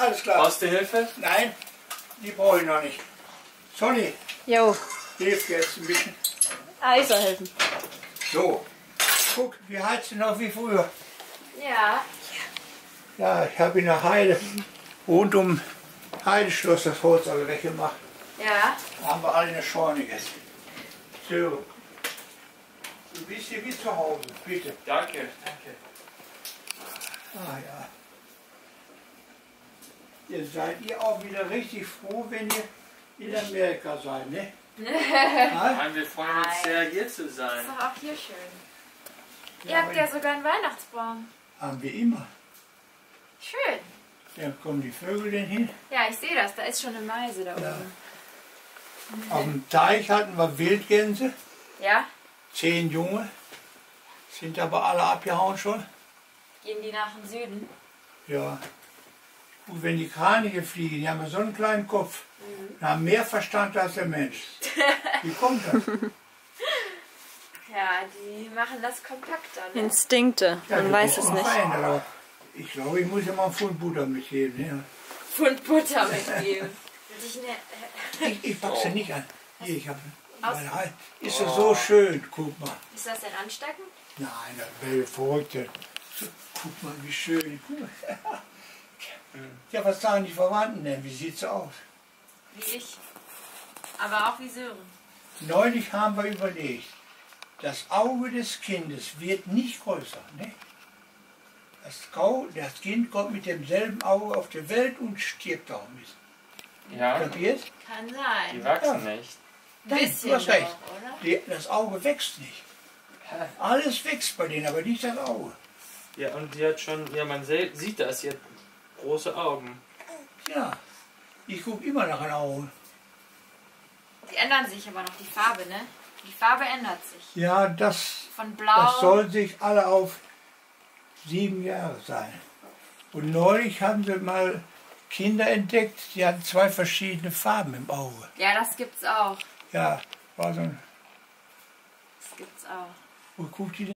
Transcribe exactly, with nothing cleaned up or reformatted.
Alles klar. Brauchst du Hilfe? Nein, die brauche ich noch nicht. Sonny, Jo. hilf jetzt ein bisschen. Ah, ich soll helfen. So, guck, wir heizen noch wie früher. Ja. Ja, ich habe in der Heide, rund um Heideschloss das Holz alle weggemacht. Ja. Da haben wir alle eine Scheune jetzt. So, du bist hier wie zu Hause, bitte. Danke, danke. Ah ja. Ihr seid ihr auch wieder richtig froh, wenn ihr in Amerika seid, ne? Nein, wir freuen uns sehr, hier zu sein. Ist doch auch hier schön. Ja, Ihr habt aber ja sogar einen Weihnachtsbaum. haben wir immer. Schön. Da kommen die Vögel denn hin. Ja, ich sehe das. Da ist schon eine Meise da Ja. oben. Auf dem Teich hatten wir Wildgänse, Ja? zehn Junge. Sind aber alle abgehauen schon. Gehen die nach dem Süden? Ja. Und wenn die Kraniche fliegen, die haben ja so einen kleinen Kopf. Die haben mehr Verstand als der Mensch. Wie kommt das? Ja, die machen das kompakter. Ne? Instinkte, Ja, man das weiß muss es man nicht. verändern, aber ich glaube, ich muss ja mal einen Pfund Butter mitgeben. Ja. Pfund Butter mitgeben. Ich ne, Ich, ich pack's ja nicht an. Hier, ich habe Aus- meine Hand. Ist das so schön, guck mal. ist das denn ansteckend? Nein, das wäre verrückt. So, guck mal, wie schön. Guck mal. Ja, was sagen die Verwandten denn? Wie sieht's aus? Wie ich. Aber auch wie Sören. Neulich haben wir überlegt, das Auge des Kindes wird nicht größer. Ne? Das, Gau, das Kind kommt mit demselben Auge auf die Welt und stirbt auch mit. Ja, Kapiert? Kann die sein. wachsen nicht. Ein Nein, bisschen du hast recht. noch, oder? Die, das Auge wächst nicht. Alles wächst bei denen, aber nicht das Auge. Ja, und die hat schon, ja, man se- sieht das, sie hat große Augen. Ja, ich gucke immer nach einem Auge. Die ändern sich aber noch, die Farbe, ne? Die Farbe ändert sich. Ja, das, Von blau. das soll sich alle auf sieben Jahre sein. Und neulich haben sie mal Kinder entdeckt, die hatten zwei verschiedene Farben im Auge. Ja, das gibt's auch. Ja, war so ein, Das gibt's auch. wo guckt die denn?